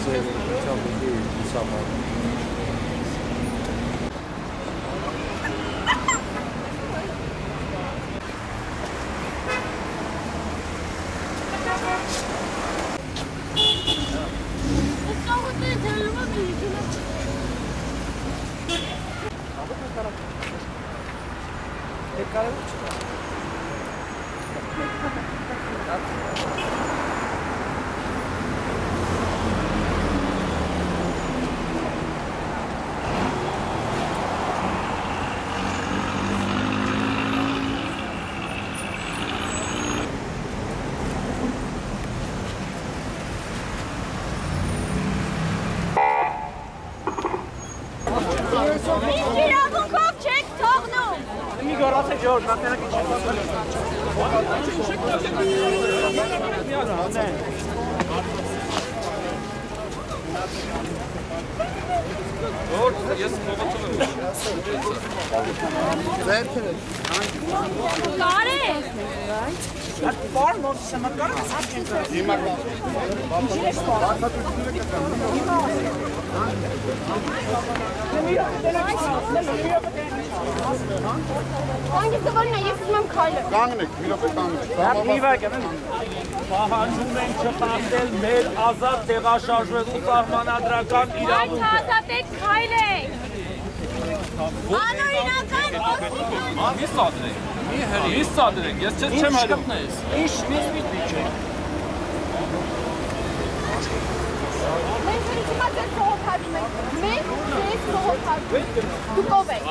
Պահանջում ենք չխախտել մեր ազատ տեղաշարժվելու սահմանադրական իրավունքը։ Ազատեք քայլեք։ Անօրինական ոստիկան։ Մի սադրեք, ես չեմ հրում։ Ինչ նիզմիտ չէ։ Մենք հիմա ձեզ փոխհատում ենք։ Մենք ձեզ փոխհատում ենք։ Դուք ով եք։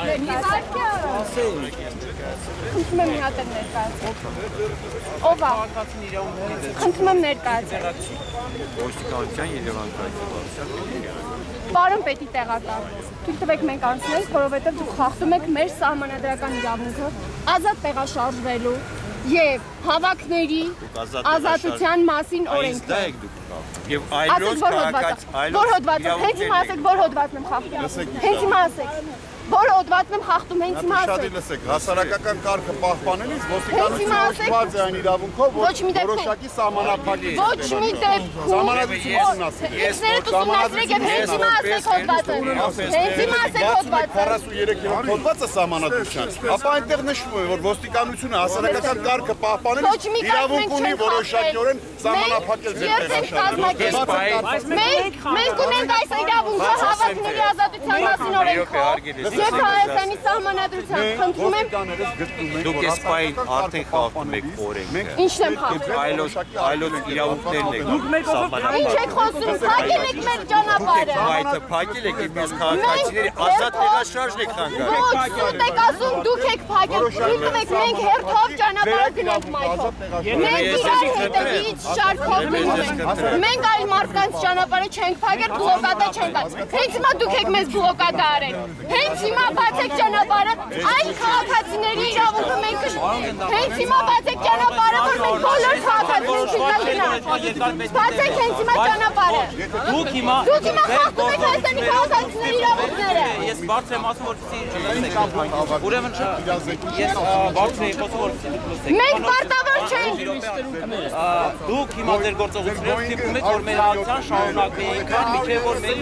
Խնդրում եմ մի հատ ներկայացեք։ Ով է։ Խնդրում եմ ներկայացեք։ Ոստիկանության Երևան կայքավարության Պարոն պետի տեղակալ, թույլ տվեք մենք անցնենք, որովհետև դուք խախտում եք մեր սահմանադրական իրավունքը ազատ տեղաշարժվելու եւ հավաքների ազատության մասին օրենքը։ Եվ այլոց քաղաքացի, որ հոդվածը, հենց հիմա ասեք, որ հոդվածն եմ խախտում։ Հենց հիմա ասեք։ Որ հոդվածն եմ խախտում, հենց հիմա ասեք։ Շատ լսեք, հասարակական կարգը պահպանելիս ոստիկանությունը ուղղված է այն իրավունքով, որ որոշակի սահմանափակիչ ոչ մի դեպքում սահմանադրություն ասեք։ Ինքներդ ուսումնասիրեք եւ հենց հիմա ասեք հոդվածը։ Հենց հիմա ասեք հոդվածը։ 43-րդ հոդվածը սահմանադրության։ Ապա այնտեղ նշվում է, որ ոստիկանությունը հասարակական կարգը պահպանելիս իրավունք ունի որոշակիորեն սահմանափակել ձեր տեղաշարժը։ Մենք ունենք այս իրավունքը հավաքների ազատության մասին օրենքով։ Եվ Հայաստանի սահմանադրության խնդրում եմ Դուք այս պահին արդեն խախտում եք օրենքը։ Ինչն եմ խախտում։ Այլոց իրավունքներն եք սահմանափակում։ Ինչ եք խոսում, փակել եք մեր ճանապարհը։ Այդ փակել եք եւ մյուս քաղաքացիների ազատ տեղաշարժն եք խանգարում։ Ոչ, սուտ եք ասում, դուք եք փակել։ Թույլ տվեք մենք հերթով ճանապարհ գնանք մայթով։ Մենք իրար հետևից շարքով գնում ենք։ Մենք այլ մարդկանց ճանապարհը չենք փակել, բլոկադա չենք անում։ Հենց հիմա դուք եք մեզ բլոկադա արել։ Հենց հիմա բացեք ճանապարհը, այլ քաղաքացիների իրավունքը մենք հենց հիմա բացեք ճանապարհը, որ մենք բոլոր քաղաքացիներին չգնանք։ Բացեք հենց հիմա ճանապարհը։ Դուք հիմա խախտում եք Հայաստանի քաղաքացիների իրավունքները։ Ես բարձր եմ ասում, որ ուրեմն ես բարձր եմ ասում, որ մենք պարտավոր չենք։ Դուք հիմա ձեր գործողությունները ստիպում եք, որ մեր ակցիան շարունակենք, միջև որ մեր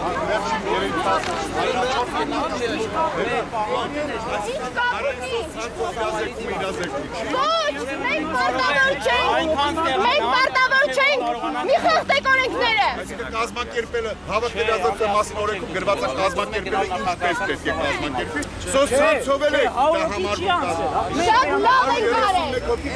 Ոչ, մենք պարտավոր չենք, մի խախտեք օրենքները։ Կազմակերպելը հավաքների ազատության մասին օրենքում գրված է կազմակերպելը ինչպես պետք է կազմակերպի։ Սոցիալցովել եք դա համարվում կազմակերպել։ Շատ լավ ենք արել։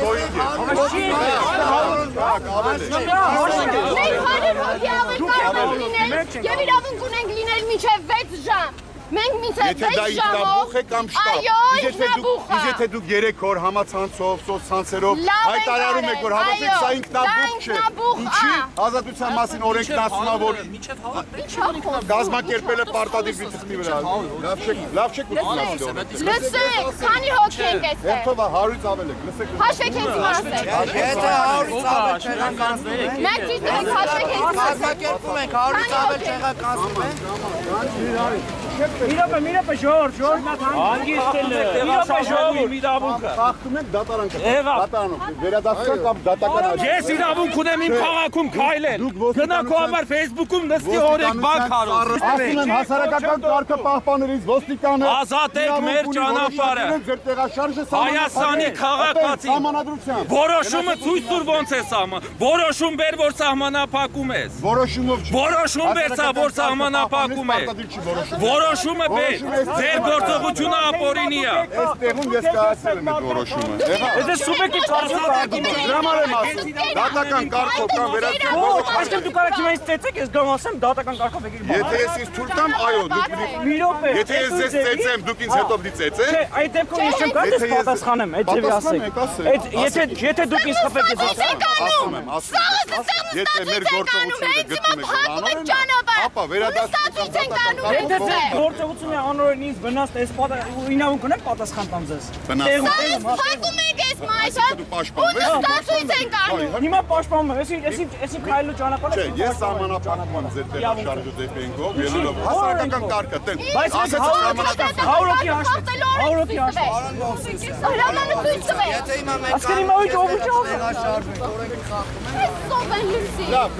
Մենք 100 հոգի ավել կարող ենք լինել եւ իրավունք ունենք լինել մինչեւ 6 ժամ։ Մենք մինչև 6 ժամով կամ շտապ։ Այո, ինքնաբուխ է։ Եթե դուք 3 օր համացանցով, սոցցանցերով հայտարարում եք, որ հավաքեք, սա ինքնաբուխ չէ։ Ինչի ազատության մասին օրենքն ասում է, որ կազմակերպելը պարտադիր բիծնի վրա։ Լավ չեք ուսումնասիրել։ Լսեք, քանի հոգի ենք այստեղ։ Հերթով 100-ից ավել եք, լսեք։ Հաշվեք հենց հիմա ասեք։ Եթե 100-ից ավել չեղականցնում ենք։ Մենք ճիշտ ենք, հաշվեք հենց հիմա ասեք։ Կազմակերպում ենք 100-ից ավել չեղականցնում ենք։ Միրոպե Ժորժ Հանգիստ տեղաշարժելու իրավունքը։ Խախտում եք դատարանքը։ Եվա։ Դատարանով վերադասական կամ դատական աճ։ Ես իրավունք ունեմ իմ քաղաքում քայլել։ Գնա քո համար Facebook-ում նստի օրենք բան քարոզ։ Ասում եմ հասարակական կարգը պահպանելիս ոստիկանը Ազատեք մեր ճանապարհը։ Ձեր տեղաշարժը Հայաստանի քաղաքացի սահմանադրությամբ։ Որոշումը ցույց տուր ոնց է սահման։ Որոշում բեր որ սահմանափակում ես։ Որոշումով չի։ Որոշում բեր սա որ սահմանափակում է։ Որոշումը բեր ձեր գործողությունը ապօրինի է։ Այստեղում ես կայացրել եմ այդ որոշումը։ Եղա։ Եթե սուբյեկտիվ կարծիք Դրաման եմ ասում։ Դատական կարգով կամ վերացնել։ Այսինքն դու կարաք հիմա ինձ ծեծեք, ես գամ ասեմ դատական կարգով եկեք։ Եթե ես ինձ թույլ տամ, այո, դուք Միրոպե։ Եթե ես ձեզ ծեծեմ, դուք ինձ հետո պիտի ծեծեք։ Չէ, այդ դեպքում ես չեմ կարող պատասխանեմ, այդ ձևի ասեք։ Եթե դուք ինձ խփեք ես ասում եմ։ Եթե մեր գործողությունները գտնում եք անօրինակ, ապա վերադասական գործողությունը անօրեն ինձ վնաս է, ինավուն կնեմ պատասխան տամ ձեզ։ Փակում եք ես մայիսը։ դու պաշտպանվես։ Ստացույց ենք անում։ Հիմա պաշտպանում եմ, այսին քայլելու ճանապարհը։ Չէ, ես սահմանափակում եմ ձեր տեղաշարժը դեպենքով, ելնելով հասարակական կարգը տեն։ Բայց ասեցի սահմանափակում 100-ի հաշվի։ 100-ի հաշվի։ Հրամանը ցույց տվեք։ Ասկերի մոյ ջոբուջով։ Ես սովեն լույսի։ Լավ,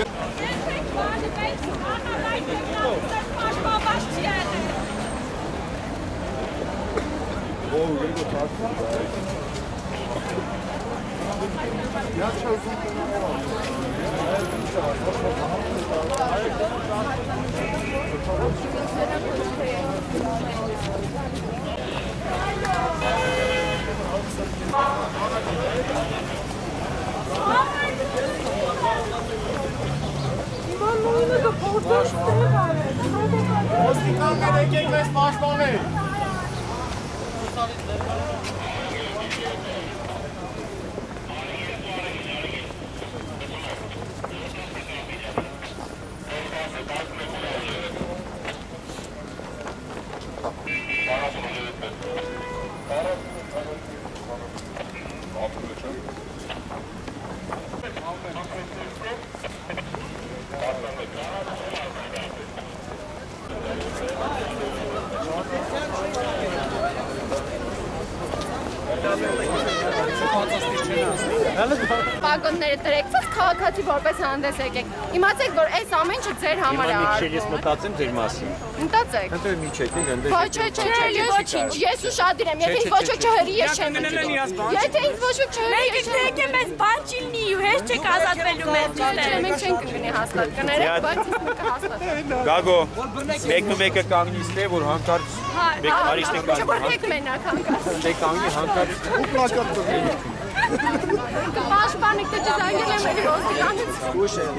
ոստիկաններ եկեք մեզ պաշտպանել։ Վագոնները դրեցիք քաղաքացի որպես հանդես եկեք։ Իմացեք, որ այս ամեն ինչը ձեր համար է արվում։ Ես մտածեմ ձեր մասին։ Մտածեք։ Ընդ մի չեկեք, ընդ Ոչ, ոչինչ, ես ուշադիր եմ, եթե ինձ ոչ ոք չհրի, ես չեմ դիտի։ Եթե ինձ ոչ ոք չհրի, ես չեմ դիտի։ Մեզ բան չի լինի, հեչ չեք ազատվելու մեզ։ Չէ, մենք չենք կգնի հաստատ կներեք, բայց ինձ կհաստատ։ Գագո, մեկը կանգնից թե որ հանկարծ մեկ արիշտ է կանգնում։ Չորեք մենակ հանկարծ։ Դե կանգնի հանկարծ։ Պաշտպանիկ դե զանգել եմ էլի ոստիկանից։ Ուշ է։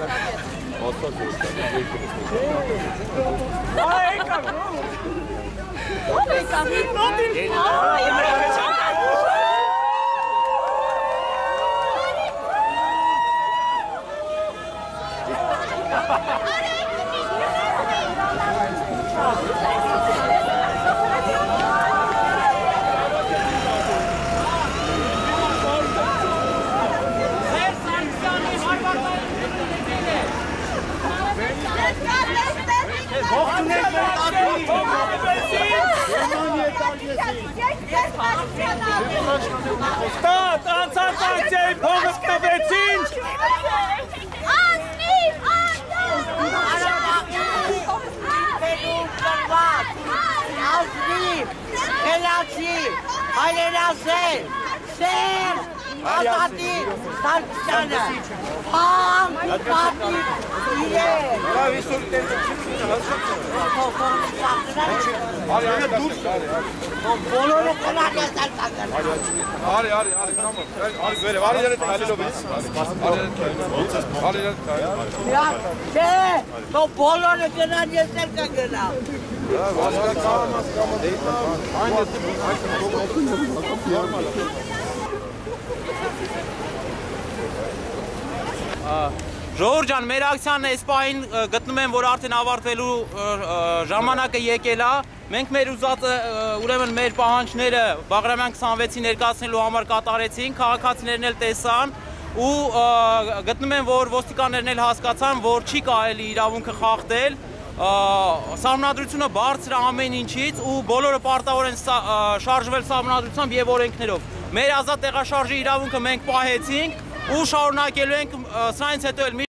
Այ կա։ Ստատ, անցած ակցիայի փողս կտվեցին։ Հայրենասեր, սեր, ազատի, Սարգսյանը, համ, պատի, իրեն։ Լավ, իսուր տենցը Բոլորը կնար ես այլ տակել։ Արի, կամը, արի յարետ կալելով ես։ Չէ, թող բոլորը կնար ես այլ կգնա։ Ժողովուրդ ջան, մեր ակցիան այս պահին գտնում եմ, որ արդեն ավարտվելու ժամանակը եկել է։ Մենք մեր ուզածը, ուրեմն մեր պահանջները Բաղրամյան 26-ի ներկայացնելու համար կատարեցինք, քաղաքացիներն էլ տեսան ու գտնում եմ, որ ոստիկաններն էլ հասկացան, որ չի կարելի իրավունքը խախտել սահմանադրությունը բարձր ամեն ինչից ու բոլորը պարտավոր են շարժվել սահմանադրությամբ եւ օրենքներով։ Մեր ազատ տեղաշարժի իրավունքը մենք պահեցինք ու շարունակելու ենք սրանից հետո էլ